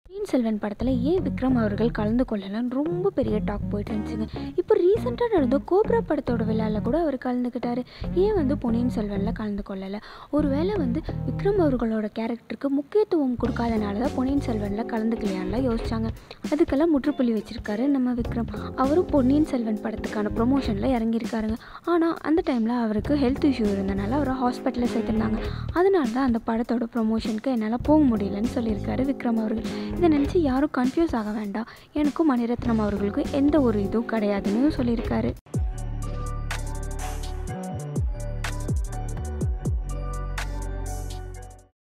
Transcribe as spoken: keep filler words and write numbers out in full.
பொன்னியின் செல்வன் படத்தில் ஏன் விக்ரம் அவர்கள் கலந்து கொள்ளலன்னு ரொம்ப பெரிய டாக் போயிட்டு இருந்துச்சுங்க. இப்போ ரீசெண்டாக நடந்த கோப்ரா படத்தோட விழாவில் கூட அவர் கலந்துக்கிட்டாரு. ஏன் வந்து பொன்னியின் செல்வனில் கலந்து கொள்ளலை? ஒரு வேளை வந்து விக்ரம் அவர்களோட கேரக்டருக்கு முக்கியத்துவம் கொடுக்காதனால தான் பொன்னியின் செல்வனில் கலந்துக்கலையான்லாம் யோசிச்சாங்க. அதுக்கெல்லாம் முற்றுப்புள்ளி வச்சிருக்காரு நம்ம விக்ரம். அவரும் பொன்னியின் செல்வன் படத்துக்கான ப்ரொமோஷனில் இறங்கியிருக்காருங்க. ஆனால் அந்த டைமில் அவருக்கு ஹெல்த் இஷ்யூ இருந்தனால அவரை ஹாஸ்பிட்டலில் சேர்த்துருந்தாங்க. அதனால தான் அந்த படத்தோட ப்ரொமோஷனுக்கு என்னால் போக முடியலன்னு சொல்லியிருக்காரு விக்ரம் அவர்கள். இதை நினச்சி யாரும் கன்ஃபியூஸ் ஆக வேண்டாம், எனக்கும் மணிரத்னம் அவர்களுக்கும் எந்த ஒரு இதுவும் கிடையாதுன்னு சொல்லியிருக்காரு.